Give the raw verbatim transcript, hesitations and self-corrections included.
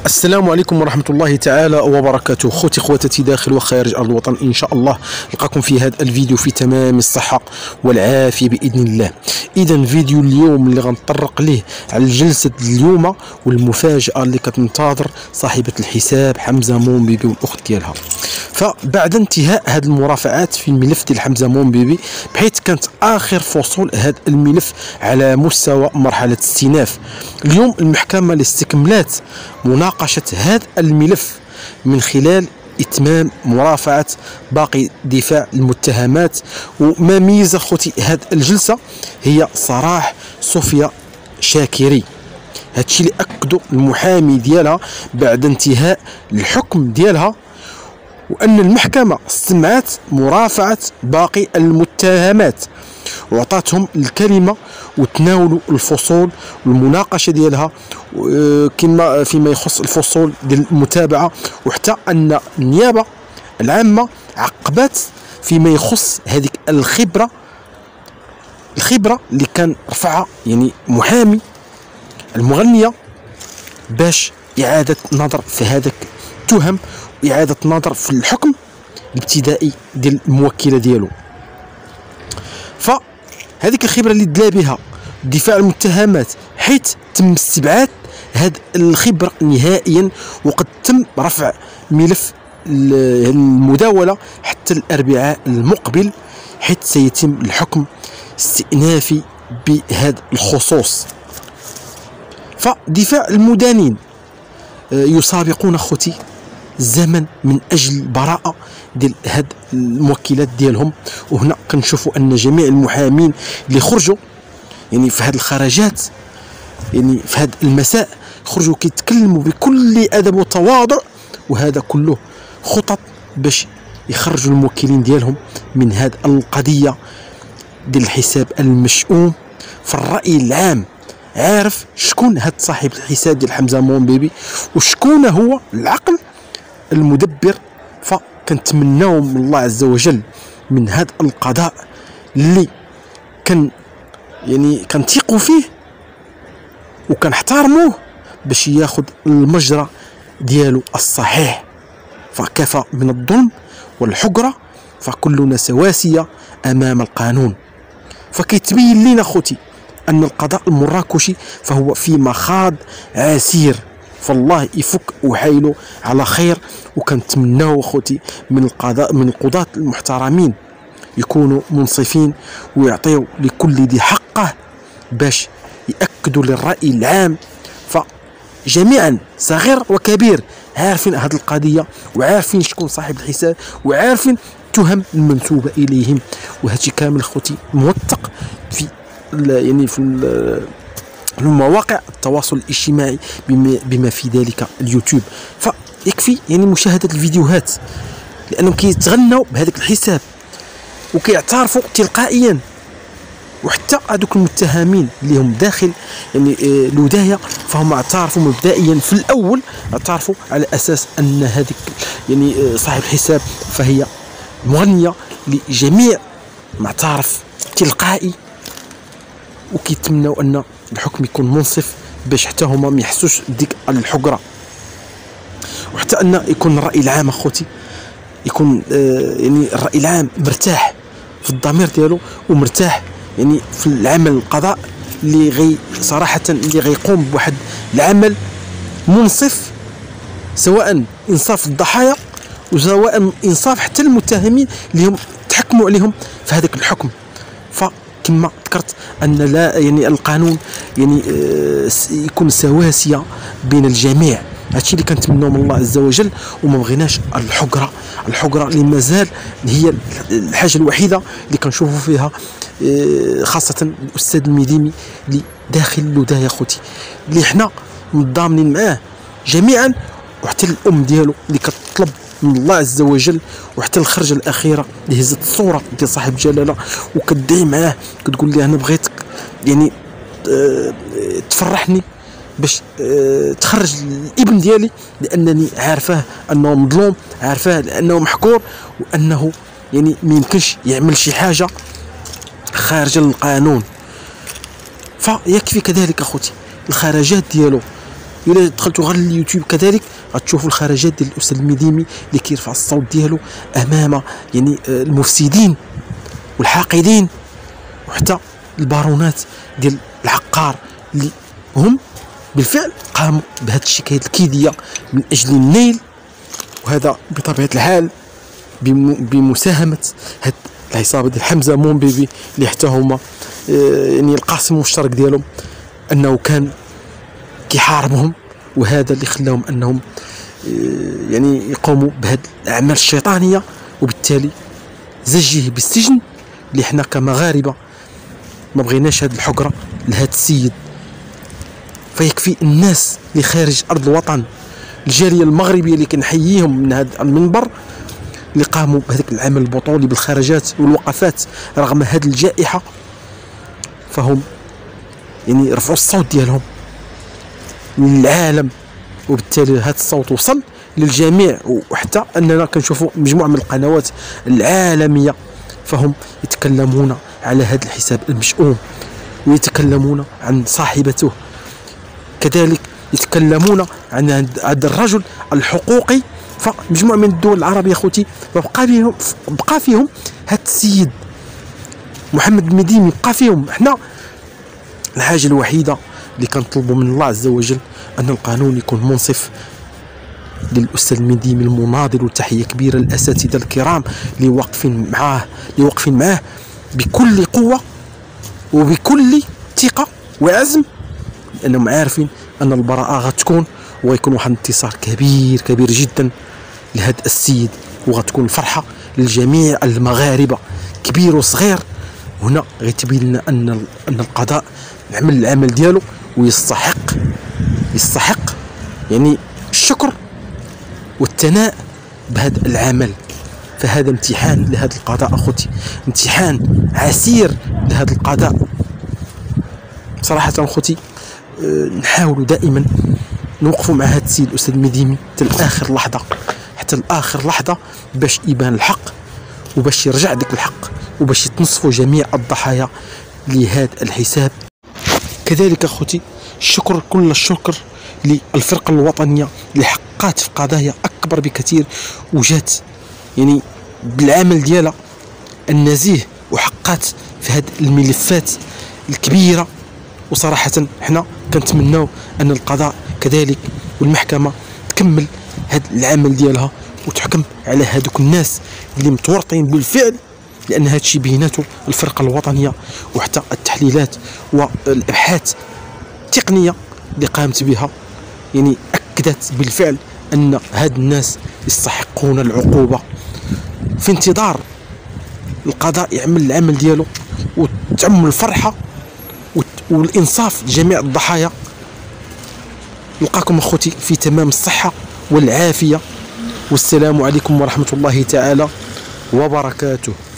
السلام عليكم ورحمة الله تعالى وبركاته. خوتي خواتاتي داخل وخارج أرض الوطن، إن شاء الله نلقاكم في هذا الفيديو في تمام الصحة والعافية بإذن الله. إذا فيديو اليوم اللي غنطرق ليه على جلسة اليوم والمفاجأة اللي كتنتظر صاحبة الحساب حمزة مومبيبي والأخت ديالها. فبعد انتهاء هذه المرافعات في الملف ديال حمزة مومبيبي، بحيث كانت آخر فصول هذا الملف على مستوى مرحلة استئناف، اليوم المحكمة استكملت مناقشة هذا الملف من خلال إتمام مرافعة باقي دفاع المتهمات. وما ميز خوتي هذه الجلسة هي صراح صوفيا شاكري. هادشي اللي أكدوا المحامي ديالها بعد انتهاء الحكم ديالها، وأن المحكمة استمعت مرافعة باقي المتهمات وعطاتهم الكلمة وتناولوا الفصول والمناقشة ديالها كما فيما يخص الفصول ديال المتابعة، وحتى أن النيابة العامة عقبت فيما يخص هذيك الخبرة الخبرة اللي كان رفعها يعني محامي المغنية باش إعادة نظر في هذاك التهم وإعادة نظر في الحكم الابتدائي ديال الموكلة ديالو. فهذيك الخبرة اللي دلا بها دفاع المتهمات، حيث تم استبعاد هذه الخبرة نهائيا، وقد تم رفع ملف المداولة حتى الأربعاء المقبل، حيث سيتم الحكم استئنافي بهذا الخصوص. فدفاع المدانين يسابقون خوتي الزمن من اجل البراءه ديال هاد الموكلات ديالهم. وهنا كنشوفوا ان جميع المحامين اللي خرجوا يعني في هاد الخرجات يعني في هاد المساء خرجوا كيتكلموا بكل ادب وتواضع، وهذا كله خطط باش يخرجوا الموكلين ديالهم من هاد القضيه ديال الحساب المشؤوم. في الراي العام عارف شكون هاد صاحب الحساب ديال حمزة مومبيبي وشكون هو العقل المدبر. فكنتمناو من الله عز وجل من هذا القضاء اللي كان يعني كنثيقوا فيه وكنحترموه باش ياخذ المجرى ديالو الصحيح. فكفى من الظلم والحقرة، فكلنا سواسية امام القانون. فكيتبين لينا خوتي ان القضاء المراكشي فهو في مخاض عسير، فالله يفك وحايله على خير. وكنتمناو اخوتي من القضاء من القضاة المحترمين يكونوا منصفين ويعطيو لكل ذي حقه باش ياكدوا للراي العام. فجميعا صغير وكبير عارفين هذه القضيه وعارفين شكون صاحب الحساب وعارفين التهم المنسوبه اليهم، وهذا كامل اخوتي موثق في يعني في مواقع التواصل الاجتماعي بما, بما في ذلك اليوتيوب. فيكفي يعني مشاهدة الفيديوهات لأنهم كيتغنوا بهذاك الحساب وكيعترفوا تلقائيا. وحتى هذوك المتهمين اللي هم داخل يعني الولاية فهم اعترفوا مبدئيا في الأول، اعترفوا على أساس أن هذيك يعني صاحب الحساب فهي مغنية لجميع معترف تلقائي، وكيتمنوا ان الحكم يكون منصف باش حتى هما ما يحسوش بديك الحقره، وحتى ان يكون الراي العام اخوتي يكون آه يعني الراي العام مرتاح في الضمير ديالو ومرتاح يعني في العمل القضاء اللي غي صراحه اللي غيقوم بواحد العمل منصف، سواء انصاف الضحايا وسواء انصاف حتى المتهمين اللي هم تحكموا عليهم في هذاك الحكم. ف كما ذكرت ان لا يعني القانون يعني يكون سواسيه بين الجميع. هادشي اللي كنتمناو من الله عز وجل، وما بغيناش الحقره الحقره اللي مازال هي الحاجه الوحيده اللي كنشوفوا فيها خاصه الاستاذ الميديمي اللي داخل الولايه خوتي اللي حنا متضامنين معاه جميعا، وحتى الام ديالو اللي كتطلب من الله عز وجل، وحتى الخرجه الاخيره اللي هزت الصوره ديال صاحب الجلاله وكدعي معاه كتقول لي انا بغيتك يعني اه تفرحني باش اه تخرج الابن ديالي، لانني عارفاه انه مظلوم، عارفاه لانه محكور، وانه يعني ما يمكنش يعمل شي حاجه خارجه للقانون. فيكفي كذلك اخوتي الخرجات ديالو الا دخلتوا غير اليوتيوب كذلك غتشوفوا الخرجات ديال الاستاذ المديمي اللي كيرفع الصوت ديالو امام يعني المفسدين والحاقدين وحتى البارونات ديال العقار اللي هم بالفعل قاموا بهذه الشكايات الكيديه من اجل النيل. وهذا بطبيعه الحال بمساهمه هاد العصابه ديال حمزه مومبيبي اللي حتى هما يعني القاسم المشترك ديالهم انه كان كيحاربهم، وهذا اللي خلاهم انهم يعني يقوموا بهذه الاعمال الشيطانيه، وبالتالي زجيه بالسجن اللي حنا كمغاربه ما بغيناش هذه الحقره لهذا السيد. فيكفي الناس اللي خارج ارض الوطن، الجاليه المغربيه اللي كنحييهم من هذا المنبر اللي قاموا بهذاك العمل البطولي بالخرجات والوقفات رغم هذه الجائحه، فهم يعني رفعوا الصوت ديالهم للعالم، وبالتالي هذا الصوت وصل للجميع، وحتى اننا كنشوفوا مجموعه من القنوات العالميه فهم يتكلمون على هذا الحساب المشؤوم، ويتكلمون عن صاحبته، كذلك يتكلمون عن هذا الرجل الحقوقي. فمجموعه من الدول العربيه اخوتي بقى فيهم بقى فيهم هذا السيد محمد المديمي، بقى فيهم. احنا الحاجه الوحيده اللي كنطلبوا من الله عز وجل ان القانون يكون منصف للاستاذ المديمي المناضل، وتحيه كبيره للاساتذه الكرام اللي واقفين معاه اللي واقفين معاه بكل قوه وبكل ثقه وعزم، لانهم عارفين ان البراءه غتكون، وغيكون واحد الانتصار كبير كبير جدا لهذا السيد، وغتكون فرحه للجميع المغاربه كبير وصغير. هنا غيتبين لنا ان ان القضاء عمل العمل ديالو ويستحق يستحق يعني الشكر والثناء بهذا العمل. فهذا امتحان لهذا القضاء اخوتي، امتحان عسير لهذا القضاء صراحه اخوتي. أه نحاولوا دائما نوقفوا مع هذا السيد الاستاذ المديمي حتى لاخر لحظه، حتى لاخر لحظه باش يبان الحق، وباش يرجع ديك الحق، وباش يتنصفوا جميع الضحايا لهذا الحساب. كذلك اخوتي الشكر كل الشكر للفرقه الوطنيه اللي حققت في قضايا اكبر بكثير، وجات يعني بالعمل ديالها النزيه وحققت في هذه الملفات الكبيره. وصراحه احنا كنتمناو ان القضاء كذلك والمحكمه تكمل هذا العمل ديالها وتحكم على هذوك الناس اللي متورطين بالفعل، لان هذا الشيء بيناته الفرقه الوطنيه، وحتى التحليلات والابحاث التقنيه اللي قامت بها يعني اكدت بالفعل ان هاد الناس يستحقون العقوبه. في انتظار القضاء يعمل العمل ديالو وتعم الفرحه والانصاف لجميع الضحايا. نلقاكم اخوتي في تمام الصحه والعافيه، والسلام عليكم ورحمه الله تعالى وبركاته.